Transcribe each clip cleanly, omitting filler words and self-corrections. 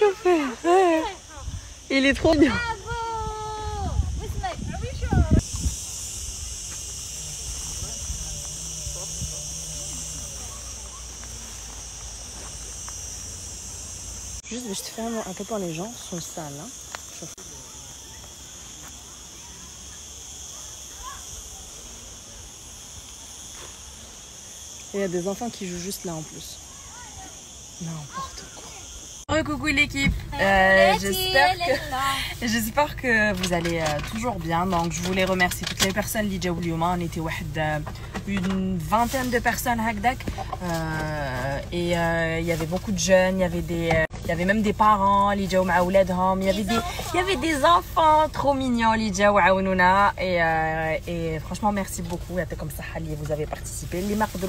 شوفي il est trop bien. Juste je te fais à quel point les gens sont sales hein. Et il y a des enfants qui jouent juste là en plus. N'importe quoi. Oh, coucou l'équipe, j'espère que vous allez toujours bien. Donc je voulais remercier toutes les personnes qui ont été on était une vingtaine de personnes et il y avait beaucoup de jeunes, il y avait même des parents il y avait des enfants trop mignons et franchement merci beaucoup comme ça vous avez participé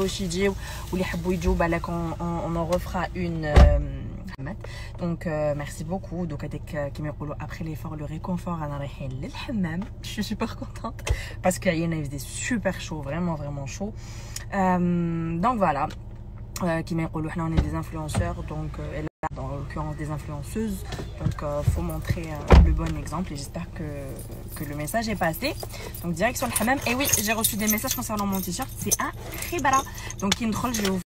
on en refera une. Donc merci beaucoup. Donc après l'effort, le réconfort, je suis super contente parce qu'il faisait super chaud, vraiment chaud. Donc voilà, on est des influenceurs, donc dans l'occurrence des influenceuses, donc faut montrer le bon exemple et j'espère que le message est passé. Donc direction le hammam. Et oui, j'ai reçu des messages concernant mon t-shirt, c'est un khibara. Donc je vais vous